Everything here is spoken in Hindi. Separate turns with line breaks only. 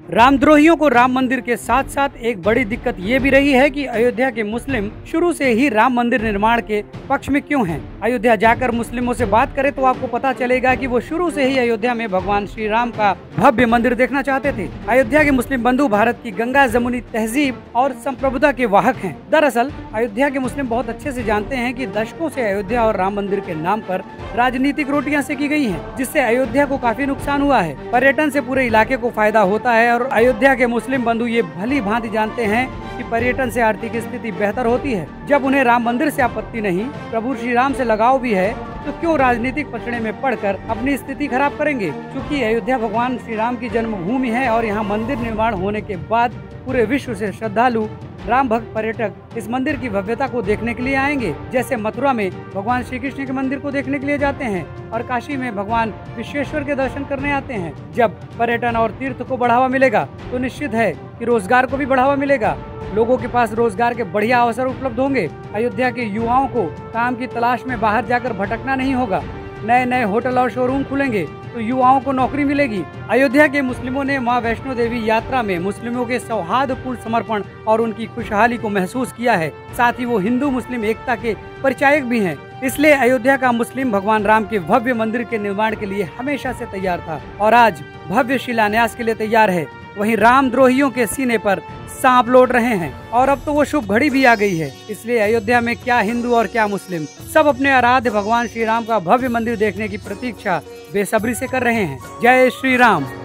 रामद्रोहियों को राम मंदिर के साथ साथ एक बड़ी दिक्कत ये भी रही है कि अयोध्या के मुस्लिम शुरू से ही राम मंदिर निर्माण के पक्ष में क्यों हैं। अयोध्या जाकर मुस्लिमों से बात करें तो आपको पता चलेगा कि वो शुरू से ही अयोध्या में भगवान श्री राम का भव्य मंदिर देखना चाहते थे। अयोध्या के मुस्लिम बंधु भारत की गंगा जमुनी तहजीब और संप्रभुता के वाहक हैं। दरअसल अयोध्या के मुस्लिम बहुत अच्छे से जानते हैं कि दशकों से अयोध्या और राम मंदिर के नाम पर राजनीतिक रोटियां सेकी गई हैं, जिससे अयोध्या को काफी नुकसान हुआ है। पर्यटन से पूरे इलाके को फायदा होता है और अयोध्या के मुस्लिम बंधु ये भली भांति जानते हैं कि पर्यटन से आर्थिक स्थिति बेहतर होती है। जब उन्हें राम मंदिर से आपत्ति नहीं, प्रभु श्री राम से लगाव भी है, तो क्यों राजनीतिक पचड़े में पड़कर अपनी स्थिति खराब करेंगे। क्योंकि अयोध्या भगवान श्री राम की जन्मभूमि है और यहाँ मंदिर निर्माण होने के बाद पूरे विश्व से श्रद्धालु राम भक्त पर्यटक इस मंदिर की भव्यता को देखने के लिए आएंगे। जैसे मथुरा में भगवान श्री कृष्ण के मंदिर को देखने के लिए जाते हैं और काशी में भगवान विश्वेश्वर के दर्शन करने आते हैं। जब पर्यटन और तीर्थ को बढ़ावा मिलेगा तो निश्चित है कि रोजगार को भी बढ़ावा मिलेगा। लोगों के पास रोजगार के बढ़िया अवसर उपलब्ध होंगे। अयोध्या के युवाओं को काम की तलाश में बाहर जाकर भटकना नहीं होगा। नए नए होटल और शोरूम खुलेंगे तो युवाओं को नौकरी मिलेगी। अयोध्या के मुस्लिमों ने मां वैष्णो देवी यात्रा में मुस्लिमों के सौहार्दपूर्ण समर्पण और उनकी खुशहाली को महसूस किया है। साथ ही वो हिंदू मुस्लिम एकता के परिचायक भी हैं। इसलिए अयोध्या का मुस्लिम भगवान राम के भव्य मंदिर के निर्माण के लिए हमेशा से तैयार था और आज भव्य शिलान्यास के लिए तैयार है। वहीं रामद्रोहियों के सीने पर सांप लौट रहे हैं और अब तो वो शुभ घड़ी भी आ गई है। इसलिए अयोध्या में क्या हिंदू और क्या मुस्लिम सब अपने आराध्य भगवान श्री राम का भव्य मंदिर देखने की प्रतीक्षा बेसब्री से कर रहे हैं। जय श्री राम।